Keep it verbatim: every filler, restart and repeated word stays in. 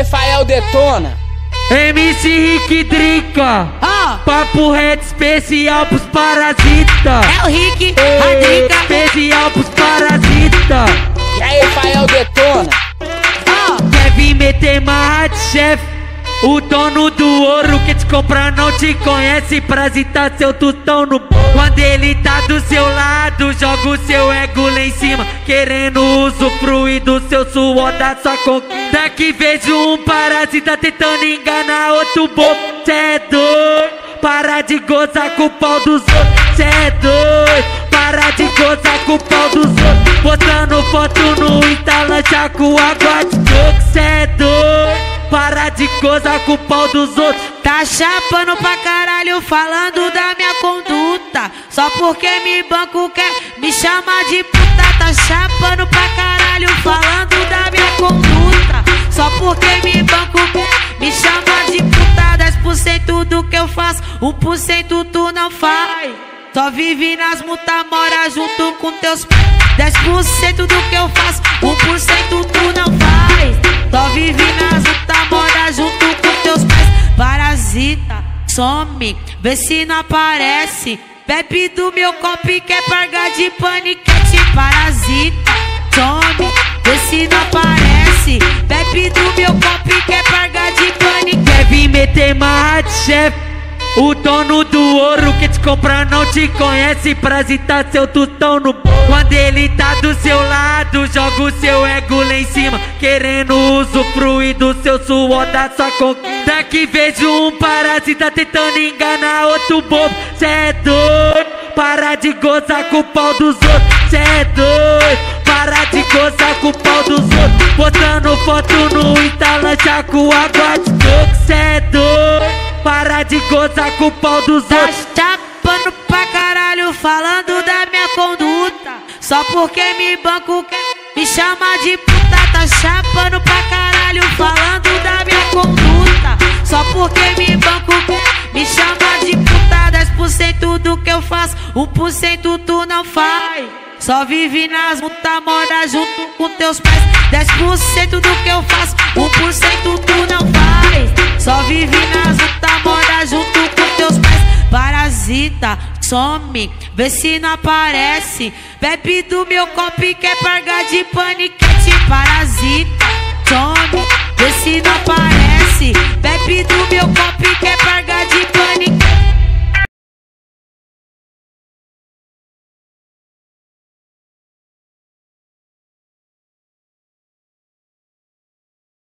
Fael detona. M C Rick Drica, Ah. papo reto especial pros parasitas. É o Rick, a Drica. Especial pros parasitas. E aí, Fael detona. Ah. Quer vir meter marra de chefe? O dono do ouro que te compra não te conhece. Parasita seu tutão no bolo. Quando ele tá do seu lado, joga o seu ego lá em cima, querendo usufruir do seu suor, da sua conquista. Que vejo um parasita tentando enganar outro bobo. Cê é doido, para de gozar com o pau dos outros. Cê é doido, para de gozar com o pau dos outros. Botando foto no Instagram já com água de coco. Cê é doido, para de gozar com o pau dos outros. Tá chapando pra caralho falando da minha conduta. Só porque me banco quer me chama de puta. Tá chapando pra caralho falando da minha conduta. Só porque me banco quer me chama de puta. Dez por cento do que eu faço, um por cento tu não faz. Só vive nas multas, mora junto com teus pais. Dez por cento do que eu faço, um por cento tu não faz. Só vive nas multas, mora junto com teus pais. Parasita, some, vê se não aparece. Bebe do meu copo e quer pagar de paniquete. Parasita, some, vê se não aparece. Bebe do meu copo e quer pagar de paniquete. Quer vir meter marra de chefe? O dono do ouro que te compra não te conhece. Parasita seu tutão no bolo. Quando ele tá do seu lado, joga o seu ego lá em cima, querendo usufruir do seu suor, da sua conquista. Que vejo um parasita tentando enganar outro bobo. Cê é doido, para de gozar com o pau dos outros. Cê é doido, para de gozar com o pau dos outros. Botando foto no Instagram já com água de coco. Cê é doido, para de gozar com o pau dos outros. Tá chapando pra caralho falando da minha conduta. Só porque me banco quer me chama de puta. Tá chapando pra caralho falando da minha conduta. Só porque me banco quer me chama de puta. Dez por cento do que eu faço, um por cento tu não faz. Só vive nas multas, mora junto com teus pais. Dez por cento do que eu faço, um por cento tu não faz. Só vive nas multas, mora junto com teus pais. Parasita, some, vê se não aparece. Bebe do meu copo e quer pagar de paniquete. Parasita, some.